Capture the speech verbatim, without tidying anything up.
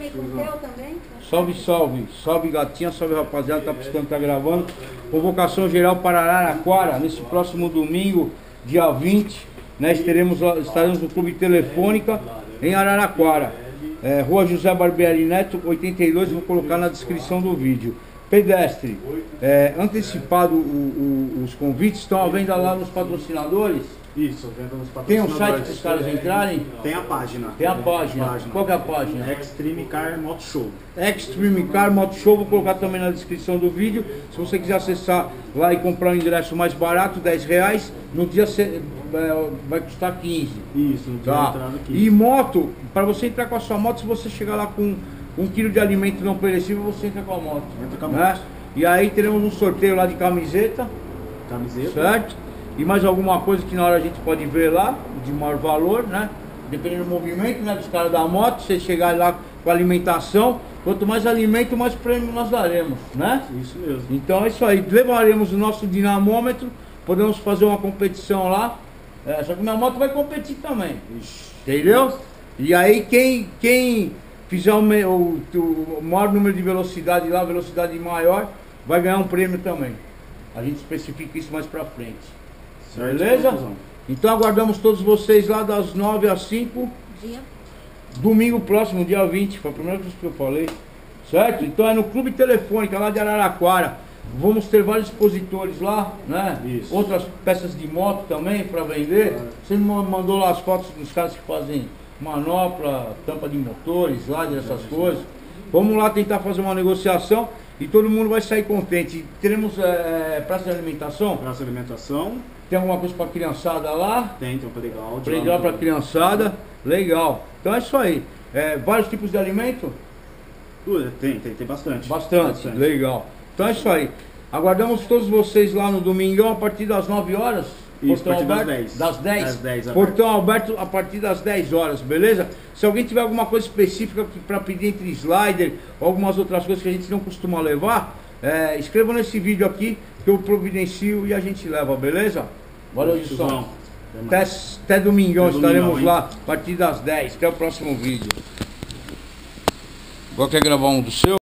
aí com o teu também? Salve, salve. Salve, gatinha. Salve, rapaziada. Tá piscando, tá gravando. Convocação geral para Araraquara, nesse próximo domingo, dia vinte. Nós teremos, estaremos no Clube Telefônica, em Araraquara. É, Rua José Barbieri Neto, oitenta e dois. Vou colocar na descrição do vídeo. Pedestre. É, antecipado o, o, os convites. Estão à venda lá nos patrocinadores. Isso, venda nos patrocinadores. Tem um site para os caras entrarem? Tem a página. Tem a página. página. Qual que é a página? Extreme Car Moto Show. Extreme Car Moto Show, vou colocar também na descrição do vídeo. Se você quiser acessar lá e comprar um ingresso mais barato, dez reais, no dia cê, é, vai custar quinze. Isso, no dia tá. entrada quinze. E moto, para você entrar com a sua moto, se você chegar lá com um quilo de alimento não perecível, você entra com a moto. Entra com a né? moto. E aí teremos um sorteio lá de camiseta. Camiseta. Certo? E mais alguma coisa que na hora a gente pode ver lá, de maior valor, né? Dependendo do movimento, né, dos caras da moto, você chegar lá com alimentação, quanto mais alimento, mais prêmio nós daremos, né? Isso mesmo. Então é isso aí, levaremos o nosso dinamômetro, podemos fazer uma competição lá, é, só que minha moto vai competir também, entendeu? E aí quem, quem fizer o, me, o, o maior número de velocidade lá, velocidade maior, vai ganhar um prêmio também. A gente especifica isso mais pra frente. Certo, beleza? confusão. Então aguardamos todos vocês lá das nove às cinco. Dia. Domingo próximo, dia vinte. Foi a primeira coisa que eu falei. Certo? Então é no Clube Telefônica lá de Araraquara. Vamos ter vários expositores lá, né? Isso. Outras peças de moto também para vender. Claro. Você me mandou lá as fotos dos caras que fazem manopla, tampa de motores, slider, essas é, coisas. Vamos lá tentar fazer uma negociação e todo mundo vai sair contente. E teremos é, praça de alimentação. Praça de alimentação. Tem alguma coisa para criançada lá? Tem, tem um playground. Playground para criançada. Legal. Então é isso aí. É, vários tipos de alimento? Tudo, tem, tem, tem bastante. Bastante. bastante. Legal. Então é isso aí. Aguardamos todos vocês lá no domingão a partir das nove horas. Isso, Portão a partir das aberto, dez. das dez. Das dez, Portão aberto a partir das dez horas, beleza? Se alguém tiver alguma coisa específica para pedir entre slider ou algumas outras coisas que a gente não costuma levar, é, escreva nesse vídeo aqui que eu providencio e a gente leva, beleza? Valeu, Gilson. Até, até domingão, até estaremos domingão, lá a partir das dez. Até o próximo vídeo. Agora quer gravar um do seu?